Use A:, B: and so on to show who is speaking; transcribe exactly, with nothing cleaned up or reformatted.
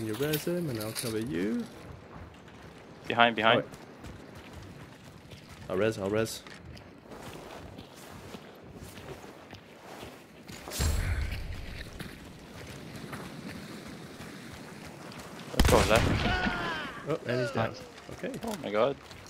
A: Can you res him and I'll cover you?
B: Behind, behind.
A: Oh, I'll res, I'll res.
B: Let's go left.
A: Oh, and he's down.
B: Nice.
A: Okay.
B: Oh my god.